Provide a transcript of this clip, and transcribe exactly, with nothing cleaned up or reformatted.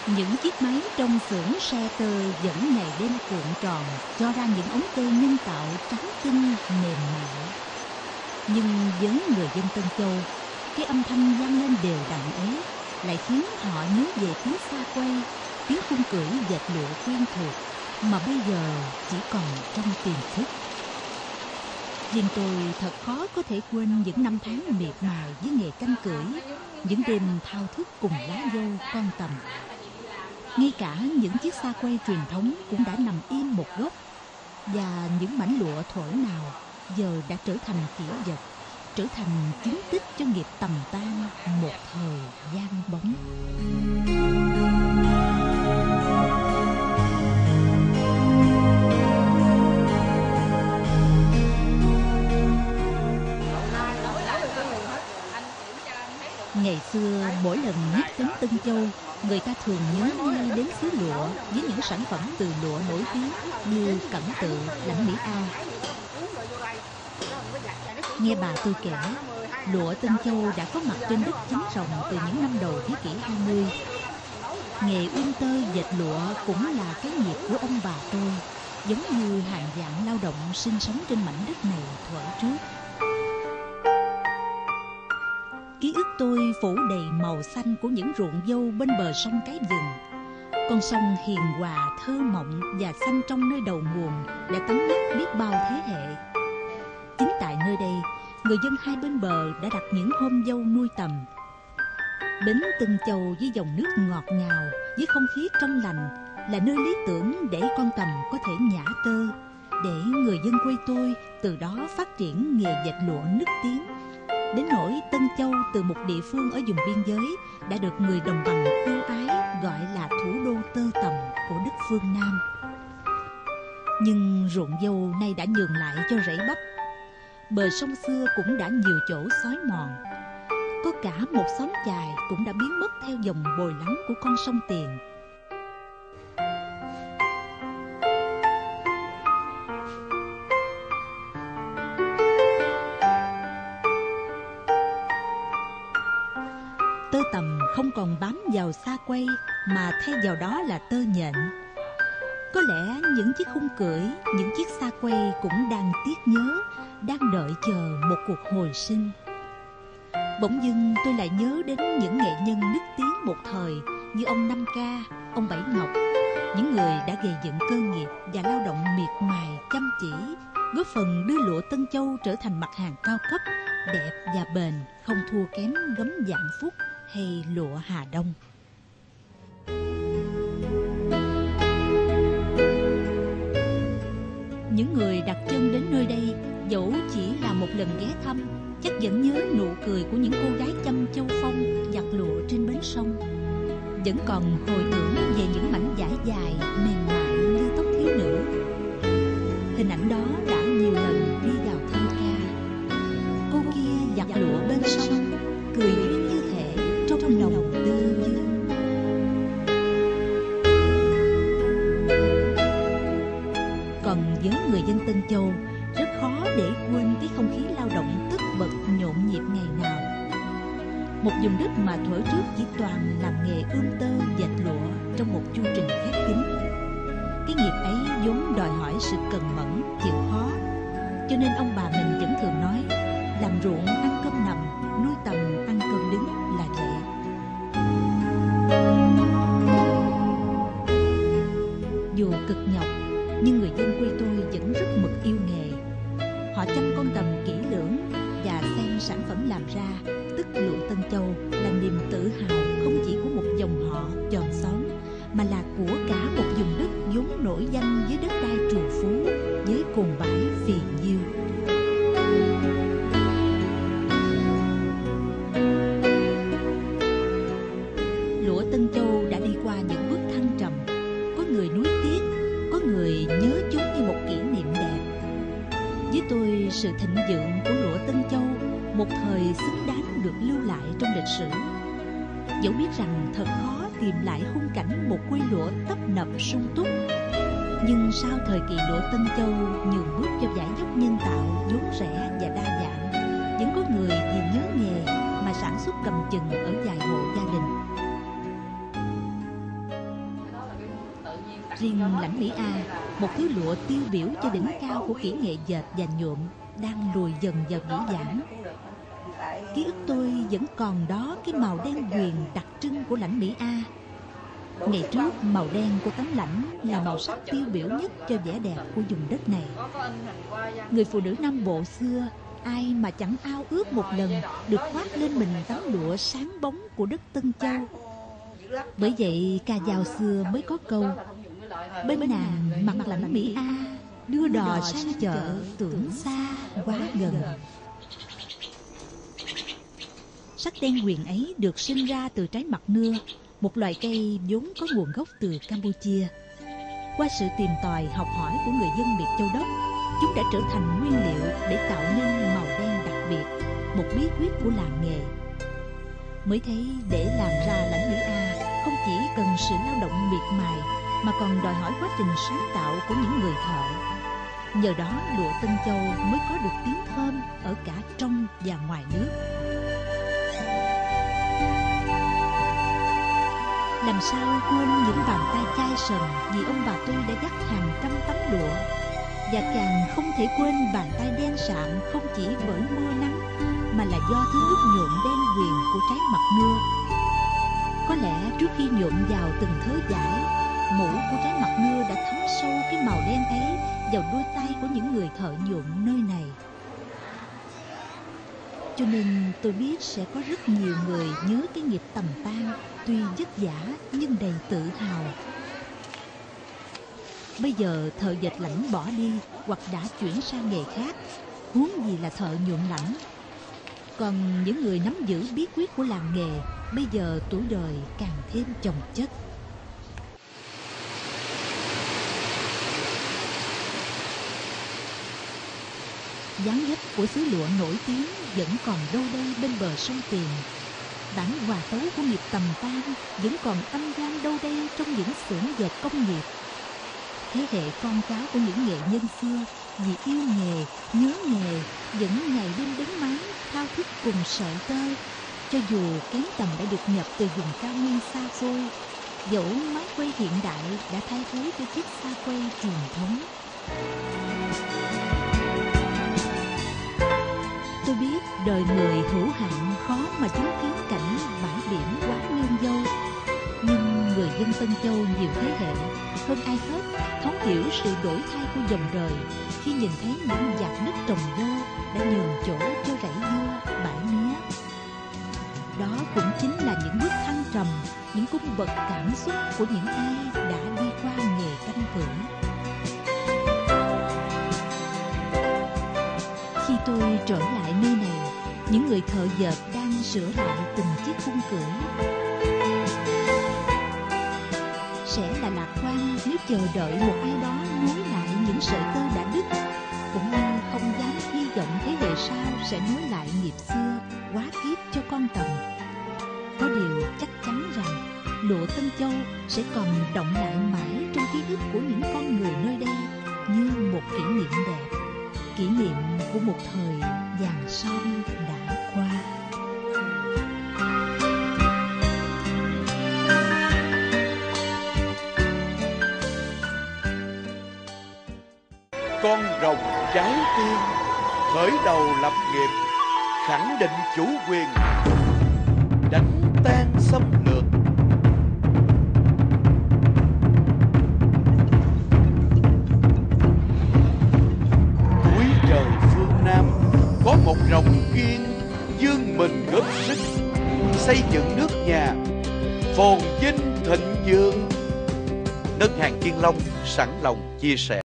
Những chiếc máy trong xưởng xe tơ vẫn ngày đêm cuộn tròn, cho ra những ống tơ nhân tạo trắng tinh mềm mại. Nhưng với người dân Tân Châu, cái âm thanh vang lên đều đặn ấy lại khiến họ nhớ về tiếng xa quay, tiếng khung cửi dệt lụa quen thuộc mà bây giờ chỉ còn trong tiềm thức. Riêng tôi thật khó có thể quên những năm tháng miệt mài với nghề canh cửi, những đêm thao thức cùng lá dâu con tầm. Ngay cả những chiếc xa quay truyền thống cũng đã nằm im một góc, và những mảnh lụa thổi nào giờ đã trở thành kỷ vật, trở thành chứng tích cho nghiệp tầm tan một thời gian bóng. Ngày xưa, mỗi lần nhắc đến Tân Châu, người ta thường nhớ ngay đến xứ lụa với những sản phẩm từ lụa nổi tiếng như Cẩm Tự, Lãnh Mỹ A. Nghe bà tôi kể, lụa Tân Châu đã có mặt trên đất Chính Rồng từ những năm đầu thế kỷ hai mươi. Nghề ươm tơ dệt lụa cũng là cái nghiệp của ông bà tôi, giống như hàng vạn lao động sinh sống trên mảnh đất này thuở trước. Ký ức tôi phủ đầy màu xanh của những ruộng dâu bên bờ sông Cái Vừng. Con sông hiền hòa, thơ mộng và xanh trong nơi đầu nguồn đã tắm mắt biết bao thế hệ. Chính tại nơi đây, người dân hai bên bờ đã đặt những hôm dâu nuôi tầm. Bến Tân Châu với dòng nước ngọt ngào, với không khí trong lành là nơi lý tưởng để con tầm có thể nhả tơ, để người dân quê tôi từ đó phát triển nghề dệt lụa nức tiếng. Đến nỗi Tân Châu từ một địa phương ở vùng biên giới đã được người đồng bằng ưu ái gọi là thủ đô tơ tằm của đất phương Nam. Nhưng ruộng dâu nay đã nhường lại cho rẫy bắp. Bờ sông xưa cũng đã nhiều chỗ xói mòn. Có cả một xóm chài cũng đã biến mất theo dòng bồi lắng của con sông Tiền. Tơ tằm không còn bám vào xa quay mà thay vào đó là tơ nhện. Có lẽ những chiếc khung cưỡi, những chiếc xa quay cũng đang tiếc nhớ, đang đợi chờ một cuộc hồi sinh. Bỗng dưng tôi lại nhớ đến những nghệ nhân nức tiếng một thời như ông Năm Ca, ông Bảy Ngọc, những người đã gây dựng cơ nghiệp và lao động miệt mài chăm chỉ, góp phần đưa lụa Tân Châu trở thành mặt hàng cao cấp, đẹp và bền, không thua kém gấm Vạn Phúc hay lụa Hà Đông. Những người đặt chân đến nơi đây, dẫu chỉ là một lần ghé thăm, chắc vẫn nhớ nụ cười của những cô gái chăm châu phong giặt lụa trên bến sông, vẫn còn hồi tưởng về những mảnh vải dài mềm mại như tóc thiếu nữ. Hình ảnh đó đã nhiều lần đi vào thơ ca. Cô kia giặt lụa bên sông, cười duyên như thể trong lòng tư dương. Còn với người dân Tân Châu, rất khó để quên cái không khí lao động tất bật nhộn nhịp ngày nào. Một vùng đất mà thuở trước chỉ toàn làm nghề ươm tơ dệt lụa trong một chu trình khép kín. Cái nghiệp ấy vốn đòi hỏi sự cần mẫn, chịu khó. Cho nên ông bà mình vẫn thường nói, làm ruộng ăn cơm nằm, nuôi tầm ăn cơm đứng là vậy. Dù cực nhọc, nhưng người dân quê tôi vẫn rất mực yêu nghề. Họ chăm con tầm kỹ lưỡng và xem sản phẩm làm ra, tức lụa Tân Châu, là niềm tự hào không chỉ của một dòng họ chòm xóm, mà là của cả một vùng đất vốn nổi danh với đất đai trù phú, với cồn bãi phì nhiêu. Lụa Tân Châu đã đi qua những bước thăng trầm, có người nuối tiếc, có người nhớ chúng như một kỷ niệm đẹp. Với tôi, sự thịnh vượng của lụa Tân Châu một thời xứng đáng được lưu lại trong lịch sử. Dẫu biết rằng thật khó tìm lại khung cảnh một quê lụa tấp nập sung túc, nhưng sau thời kỳ lụa Tân Châu nhường bước cho dải dốc nhân tạo vốn rẻ và đa dạng, vẫn có người vì nhớ nghề mà sản xuất cầm chừng ở vài hộ gia đình. Riêng lãnh Mỹ A, một thứ lụa tiêu biểu cho đỉnh cao của kỹ nghệ dệt và nhuộm, đang lùi dần vào dĩ dãn. Ký ức tôi vẫn còn đó cái màu đen huyền đặc trưng của lãnh Mỹ A. Ngày trước, màu đen của tấm lãnh là màu sắc tiêu biểu nhất cho vẻ đẹp của vùng đất này. Người phụ nữ Nam Bộ xưa, ai mà chẳng ao ước một lần được khoác lên mình tấm lụa sáng bóng của đất Tân Châu. Bởi vậy ca dao xưa mới có câu: bên nàng mặc lãnh Mỹ A, đưa đò sang chợ tưởng xa quá gần. Sắc đen huyền ấy được sinh ra từ trái mặt nưa, một loài cây vốn có nguồn gốc từ Campuchia. Qua sự tìm tòi học hỏi của người dân miệt Châu Đốc, chúng đã trở thành nguyên liệu để tạo nên màu đen đặc biệt, một bí quyết của làng nghề. Mới thấy để làm ra lãnh Mỹ A không chỉ cần sự lao động miệt mài, mà còn đòi hỏi quá trình sáng tạo của những người thợ. Nhờ đó lụa Tân Châu mới có được tiếng thơm ở cả trong và ngoài nước. Làm sao quên những bàn tay chai sần vì ông bà tôi đã dắt hàng trăm tấm lụa, và càng không thể quên bàn tay đen sạm không chỉ bởi mưa nắng, mà là do thứ nước nhuộm đen huyền của trái mặt nưa. Có lẽ trước khi nhuộm vào từng thớ vải, mũ của trái mặt nưa đã thấm sâu cái màu đen ấy vào đôi tay của những người thợ nhuộm nơi này. Cho nên tôi biết sẽ có rất nhiều người nhớ cái nghiệp tầm tan, tuy vất vả nhưng đầy tự hào. Bây giờ thợ dệt lãnh bỏ đi hoặc đã chuyển sang nghề khác, huống gì là thợ nhuộm lãnh. Còn những người nắm giữ bí quyết của làng nghề, bây giờ tuổi đời càng thêm chồng chất. Dáng dấp của xứ lụa nổi tiếng vẫn còn đâu đây bên bờ sông Tiền. Bản hòa tấu của nghiệp tầm tan vẫn còn âm vang đâu đây trong những xưởng dệt công nghiệp. Thế hệ con cháu của những nghệ nhân xưa vì yêu nghề, nhớ nghề, vẫn ngày đêm đến máng, thao thức cùng sợi tơ. Cho dù kén tầm đã được nhập từ vùng cao nguyên xa xôi, dẫu máy quay hiện đại đã thay thế cho chiếc xa quay truyền thống. Tôi biết đời người hữu hạn khó mà chứng kiến cảnh bãi biển quá nương dâu, nhưng người dân Tân Châu nhiều thế hệ hơn ai hết thấu hiểu sự đổi thay của dòng đời khi nhìn thấy những vạt đất trồng dâu đã nhường chỗ cho rẫy dưa, bãi mía. Đó cũng chính là những bước thăng trầm, những cung bậc cảm xúc của những ai đã đi qua nghề canh cửi. Khi tôi trở lại nơi này, những người thợ dệt đang sửa lại từng chiếc khung cửi. Sẽ là lạc quan nếu chờ đợi một ai đó nối lại những sợi tơ đã đứt, cũng như không dám hy vọng thế hệ sau sẽ nối lại nghiệp xưa quá kiếp cho con tầm. Có điều chắc chắn rằng lụa Tân Châu sẽ còn động lại mãi trong ký ức của những con người nơi đây như một kỷ niệm đẹp, kỷ niệm của một thời vàng son đã qua. Con rồng trái tim khởi đầu lập nghiệp, khẳng định chủ quyền, đánh tan xâm lược. Cuối trời phương Nam có một rồng kiên dương mình góp sức xây dựng nước nhà phồn vinh thịnh vượng. Ngân hàng Kiên Long sẵn lòng chia sẻ.